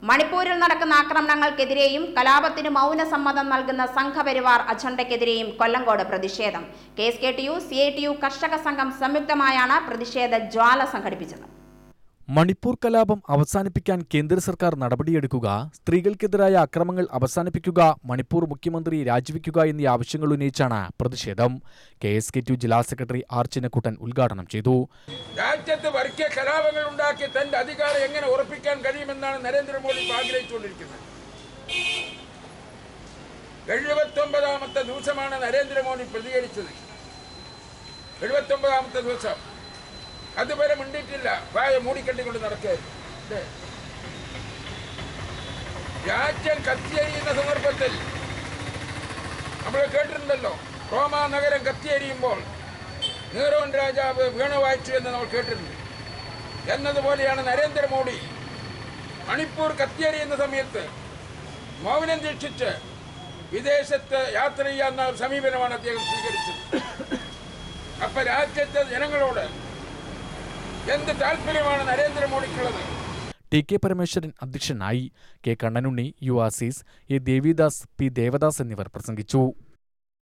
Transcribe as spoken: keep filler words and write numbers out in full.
മണിപ്പൂരിൽ നടക്കുന്ന ആക്രമണങ്ങൾക്കെതിരെയും കലാപത്തിന് മൗനസമ്മതം നൽകുന്ന സംഘപരിവാർ അജണ്ടയ്ക്കെതിരെയും കൊല്ലങ്കോട് പ്രതിഷേധം. K S K T U, C I T U കർഷക സംഘം സംയുക്തമായാണ് പ്രതിഷേധ ജ്വാല സംഘടിപ്പിച്ചത്. മണിപ്പൂർ കലാപം അവസാനിപ്പിക്കാൻ കേന്ദ്ര സർക്കാർ നടപടിയെടുക്കുക, സ്ത്രീകൾക്കെതിരായ അക്രമങ്ങൾ അവസാനിപ്പിക്കുക, മണിപ്പൂർ മുഖ്യമന്ത്രി രാജിവെക്കുക എന്നീ ആവശ്യങ്ങൾ ഉന്നയിച്ചാണ് പ്രതിഷേധം. K S K T U ജില്ലാ സെക്രട്ടറി ആർ ചിന്നക്കുട്ടൻ ഉദ്ഘാടനം ചെയ്തു. രാജ്യത്ത് വർഗീയ കലാപങ്ങൾ ഉണ്ടാക്കി തന്റെ അധികാരം എങ്ങനെ ഉറപ്പിക്കാൻ കഴിയുമെന്നാണ് നരേന്ദ്രമോദി ആഗ്രഹിച്ചുകൊണ്ടിരിക്കുന്നത്. എഴുപത്തി ഒമ്പതാമത്തെ ദിവസമാണ് നരേന്ദ്രമോദി പ്രതികരിച്ചത്. എഴുപത്തി ഒമ്പതാമത്തെ ദിവസം അതുവരെ മിണ്ടിയിട്ടില്ല. വായ മൂടിക്കെട്ടിക്കൊണ്ട് നടക്കുകയായിരുന്നു. രാജ്യം കത്തിയെരിയുന്ന സന്ദർഭത്തിൽ നമ്മൾ കേട്ടിട്ടുണ്ടല്ലോ, റോമാ നഗരം കത്തിയെരിയുമ്പോൾ നീറോൻ രാജാവ് വീണ വായിച്ചു എന്ന് നമ്മൾ കേട്ടിട്ടുണ്ട്. എന്നതുപോലെയാണ് നരേന്ദ്രമോദി മണിപ്പൂർ കത്തിയെരിയുന്ന സമയത്ത് മൗനം ദീക്ഷിച്ച് വിദേശത്ത് യാത്ര ചെയ്യാവുന്ന സമീപനമാണ് അദ്ദേഹം സ്വീകരിച്ചത്. അപ്പൊ രാജ്യത്തെ ജനങ്ങളോട് എന്ത് താല്പര്യമാണ് നരേന്ദ്രമോദിക്കുള്ളത്? ടി കെ പരമേശ്വരൻ അധ്യക്ഷനായി. K Kannanunni, U Azeez, A Devidas, P Devadas എന്നിവർ പ്രസംഗിച്ചു.